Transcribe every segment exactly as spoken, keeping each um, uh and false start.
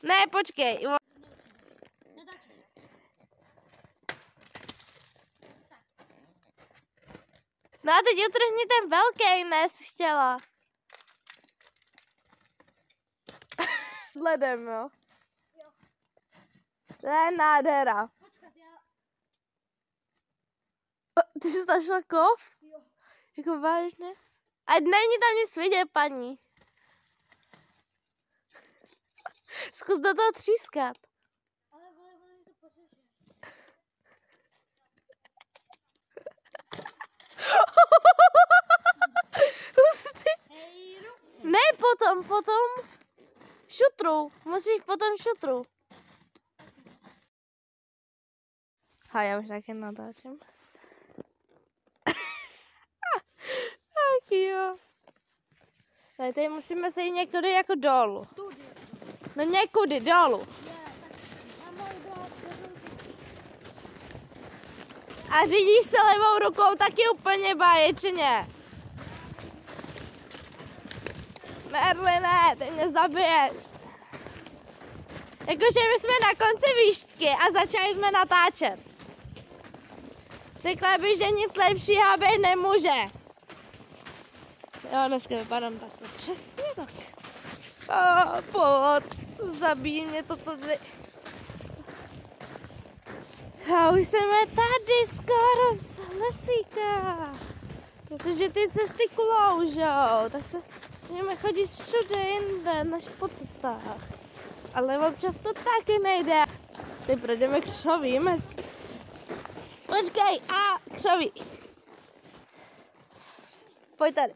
Ne, počkej. No a teď utrhni ten velký, ne, jsi chtěla. Ledem, jo. Jo. To je nádhera. Počkat, já... Ty jsi našla kov? Jo. Jako vážně? Ať není tam nic vidět, paní. Zkus do toho třískat. Ale vole, vole, to pořeže. Hustý. Hej, ruku. Ne, potom, potom šutru. Musíš potom šutru. A já už taky natáčím. Tak jo. Tady, tady musíme se jít někudy jako dolů. Tudy. No někudy dolů. A řídíš se levou rukou taky úplně báječně. Merli, ne, ty mě zabiješ. Jakože my jsme na konci výšky a začali jsme natáčet. Řekla bych, že nic lepšího být nemůže. Jo, dneska vypadám takhle. Přesně tak. Oh, pojď, zabíjí mě to tady. A už jsme tady skoro z lesíka. Protože ty cesty kloužou, tak se můžeme chodit všude jinde, než po cestách. Ale občas to taky nejde. Teď projdeme křovím hezky. Počkej, a křoví. Pojď tady.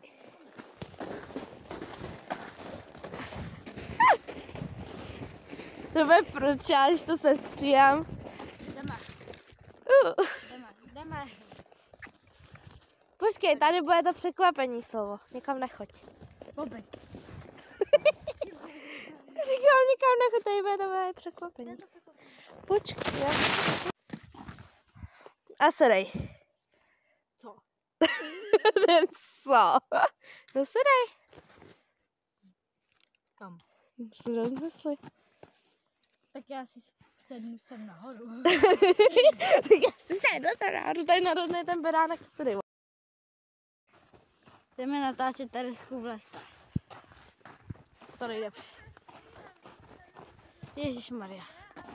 To bude prča, když to sestříhám. Jdeme. Uh. Jdeme, jdeme. Počkej, tady bude to překvapení slovo. Nikam nechoď. Bobek. Říkám, nikam nechoď, tady bude to bude překvapení. Počkej. Já... A sedej. Co? Ten co? No sedej. Kam? Si rozmysli. Tak já si sednu sem nahoru. Tak já si sednu sem nahoru, tady narodne ten beránek a sedej. Jdeme natáčet Teresku v lese. To nejde dobře. Ježišmarja.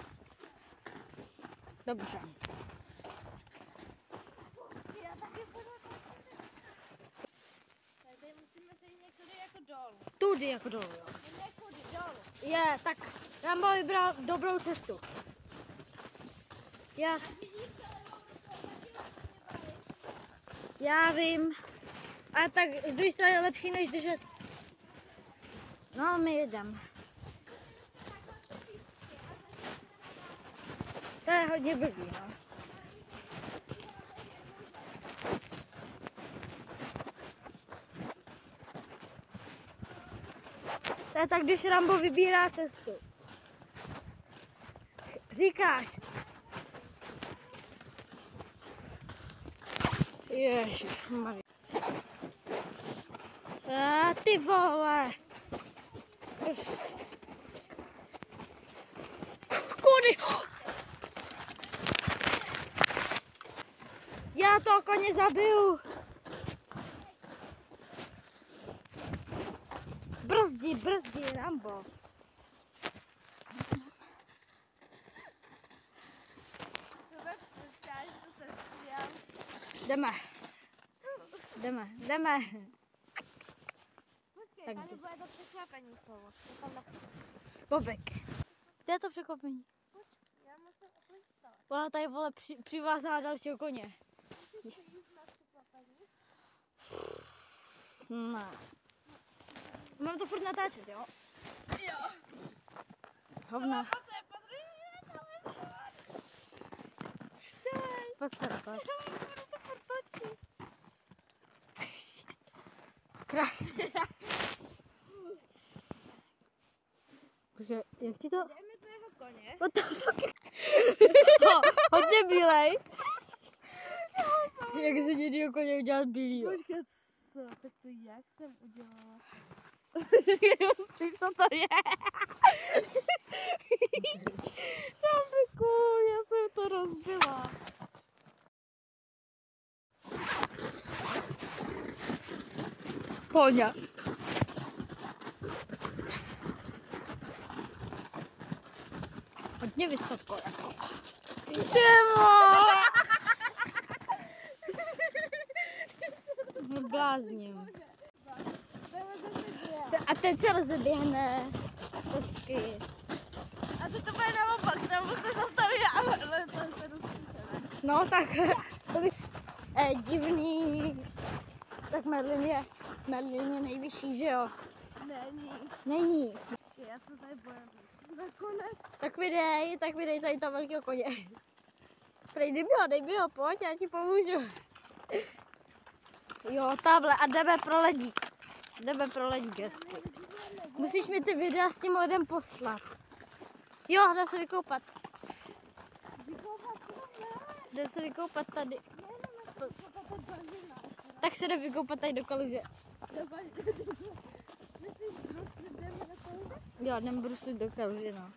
Dobře. Tady musíme se jít někudy jako dolů. Tudy jako dolů, jo. Někudy dolů. Je, tak Rambo vybral dobrou cestu. Já, já vím. A tak z druhé strany je lepší, než držet. No, my jedeme. To je hodně blbý, no. To je tak, když Rambo vybírá cestu. Říkáš. Ježišmarja. A ty vole. Kudy? Já toho koně zabiju. Brzdi, brzdi, Rambo. Jdeme. Jdeme, jdeme. Počkej, Tak tady jdi. bude to překvapení slovo. Bobek. Kde je to překvapení? Já musím oplistovat. Ona tady vole při, přivázala dalšího koně. Ne. Mám to furt natáčet, jo? Jo. Hovna. Pojď se, pojď. Krásně. Počkej, jak ti to? Jdeme do jeho koně. What the fuck? Ho, hodně bílej. Jak se dědýho koně udělat bílýho? Počkat, co? Tak to jak jsem udělala? hustý, co to je? Rambiku, já jsem to rozbila. Poňa. Hodně vysoko. Jako. Tymo! No blázním. A teď se rozeběhne. Hezky. A to to bude naopak, tam se zastaví a to se rozpíšeme. No tak, to bych... Eh, divný. Tak Merlin je, Merlin je nejvyšší, že jo? Není. Není. Já se tady bojím. Nakonec. Tak vydej, tak vydej tady toho velkého koně. Prej, dej mi ho, dej mi ho, pojď, já ti pomůžu. Jo, tamhle, a jdeme pro ledík. Jdeme pro ledík, hezky. Musíš mi ty videa s tím ledem poslat. Jo, jdem se vykoupat. Jdem se vykoupat tady. Tak se jde vykoupat tady do kaluže. Jo, jdem bruslit do kaluže, no.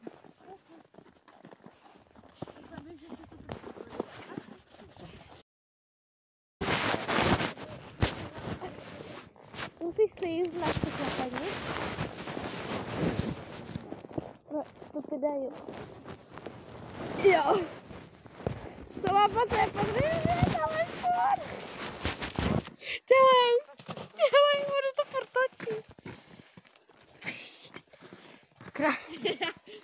Musíš slízt na to klapaní. No, to teda jo. Jo. To má poté podvěřit, ale furt. Dělej. Dělej, budu to furt točit. Krásně.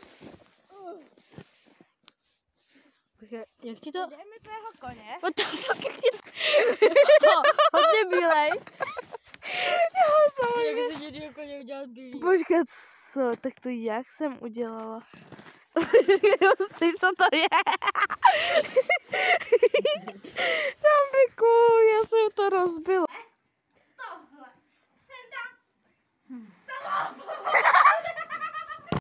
Jak ti to? Dej mi tvého koně. What the fuck, jak ti to? Hodně bílej. Já jsem Jak se někdy koně udělat bílý? Počkat, co? Tak to jak jsem udělala? Počkej, hustý, co to je? Rambiku, já jsem to rozbila.